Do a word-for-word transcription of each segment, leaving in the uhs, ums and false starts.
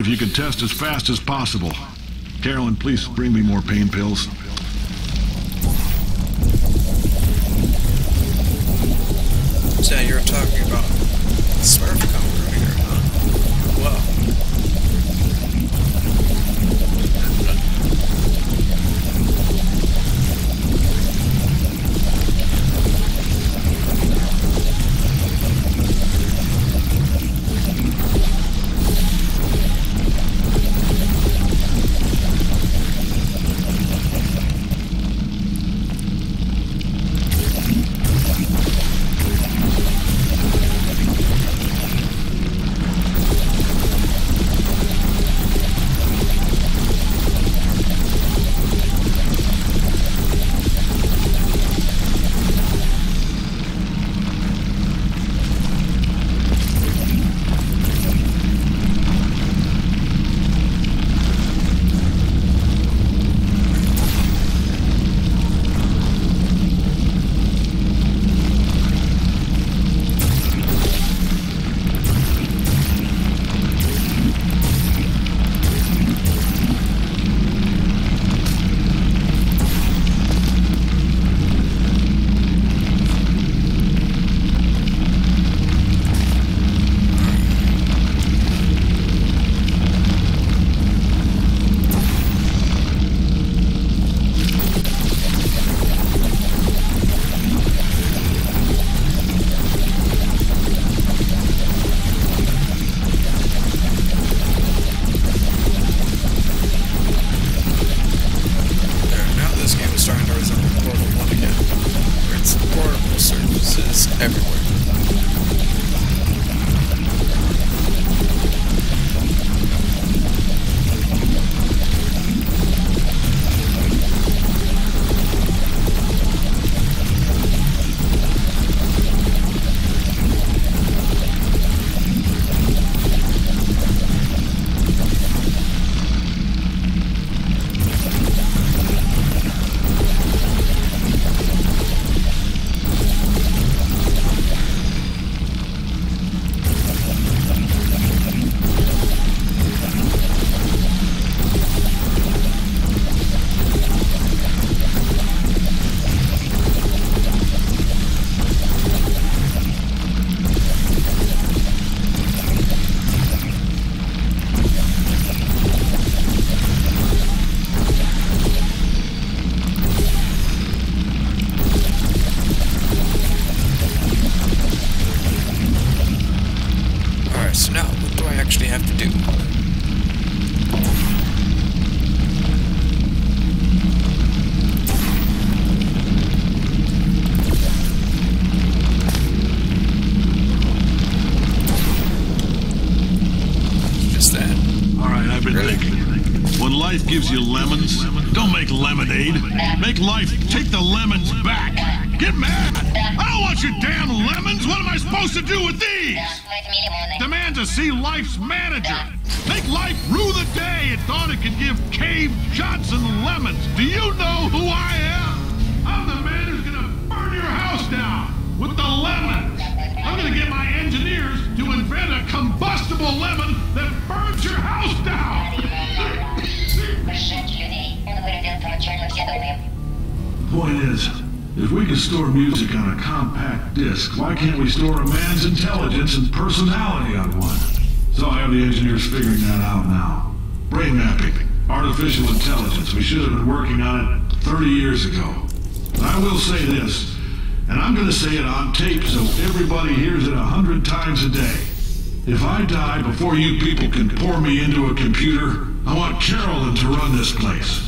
If you could test as fast as possible. Carolyn, please bring me more pain pills. So you're talking about Smurf coming here, huh? Well. Gives you lemons. Don't make lemonade. Make life take the lemons back. Get mad. I don't want your damn lemons. What am I supposed to do with these? Demand to see life's manager. Make life rue the day it thought it could give Cave Johnson lemons. Do you know who I am? I'm the man who's gonna burn your house down with the lemons. I'm gonna get my engineers to invent a combustible lemon that burns your house down. Point is, if we can store music on a compact disc, why can't we store a man's intelligence and personality on one? So I have the engineers figuring that out now. Brain mapping, artificial intelligence. We should have been working on it thirty years ago. And I will say this, and I'm going to say it on tape so everybody hears it a hundred times a day. If I die before you people can pour me into a computer, I want Carolyn to run this place.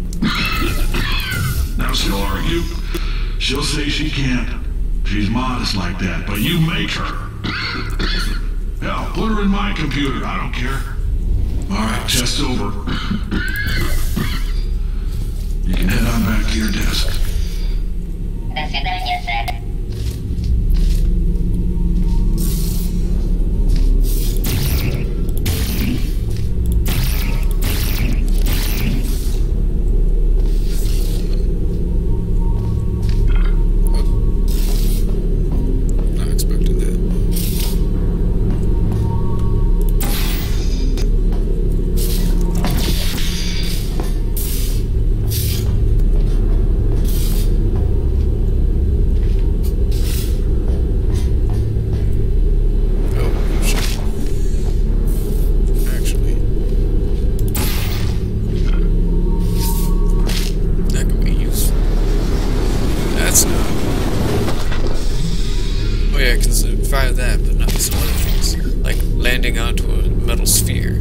Now she'll argue. She'll say she can't. She's modest like that, but you make her. Hell, put her in my computer. I don't care. All right, chest over. You can head on back to your desk. До свидания, сэр. grinding onto a metal sphere.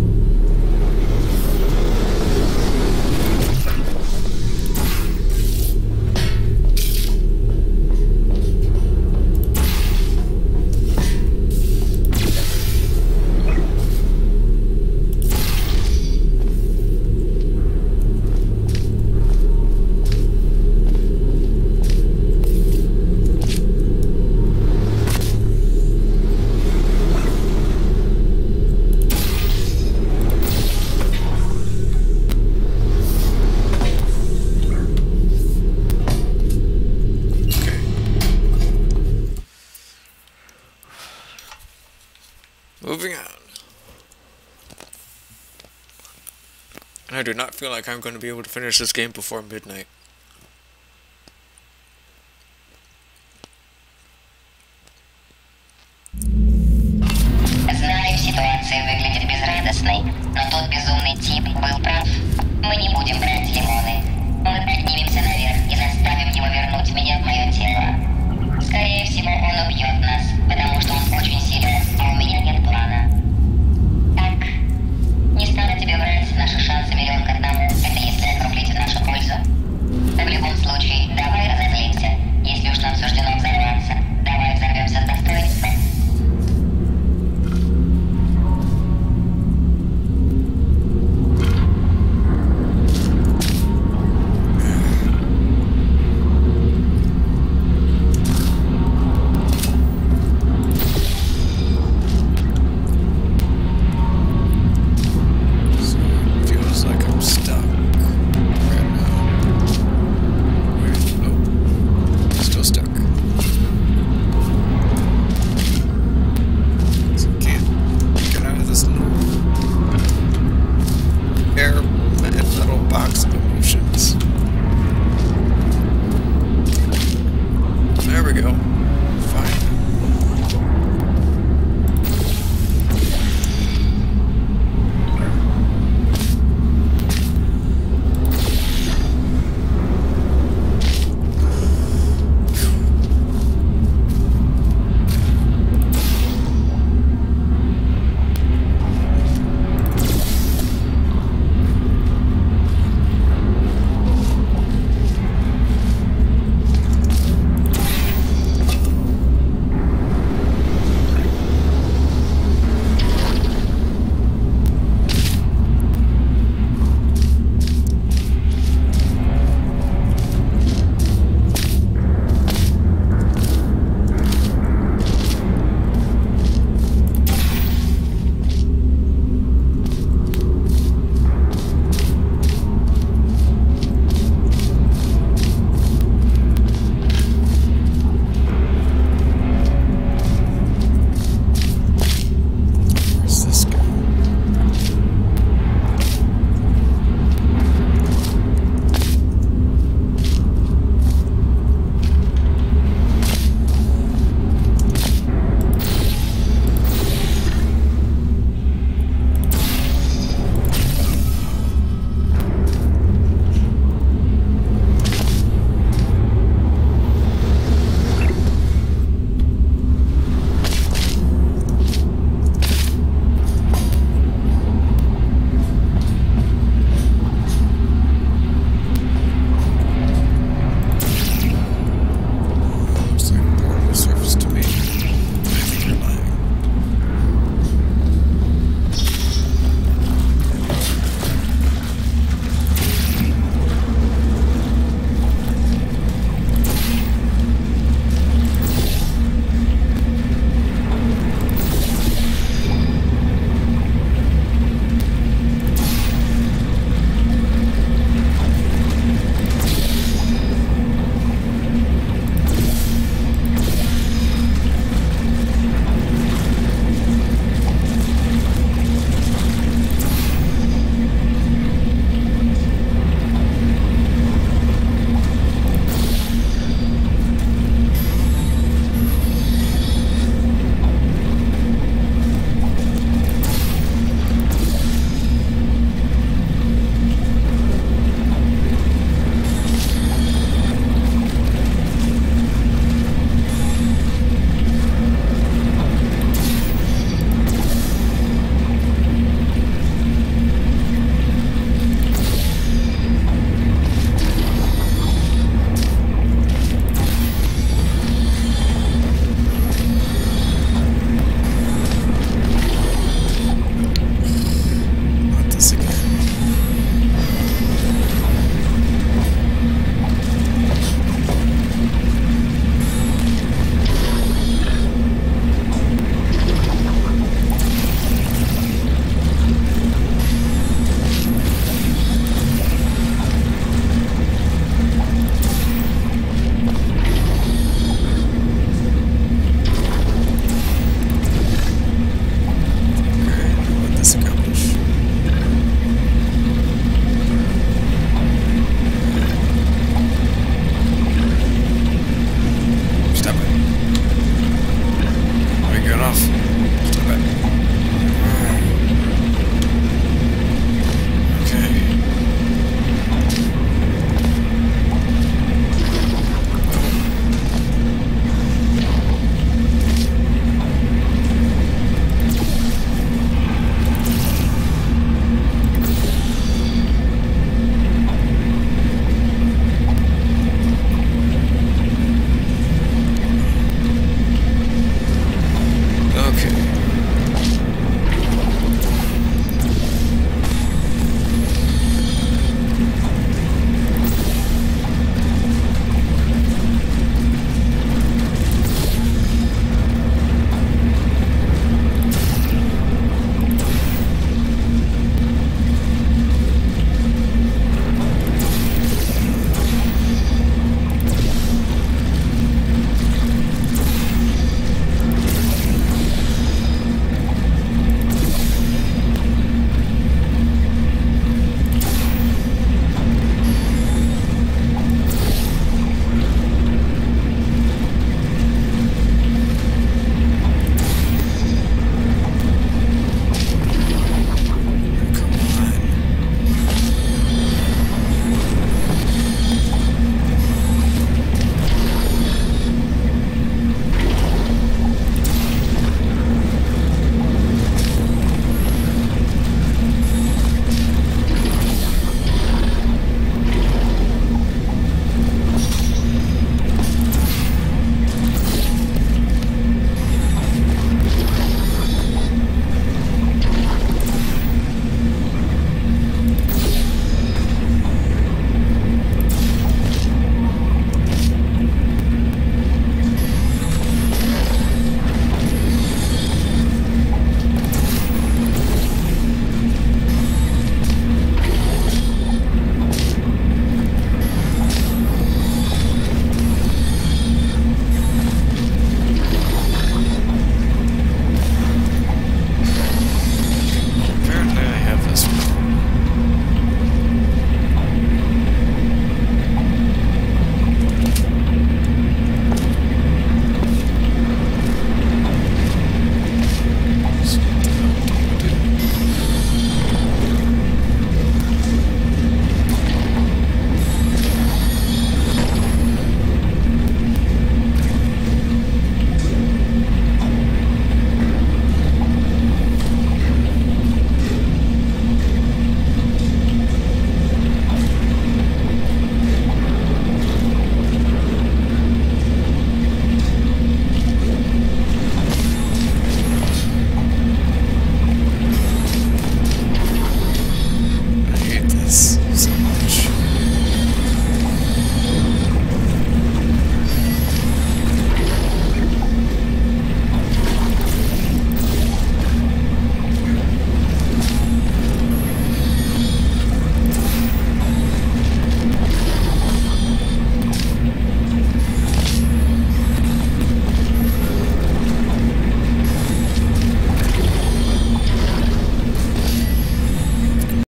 Moving on. I do not feel like I'm going to be able to finish this game before midnight. Знаю, ситуация выглядит безрадостной, но тот безумный тип был прав. Мы не будем брать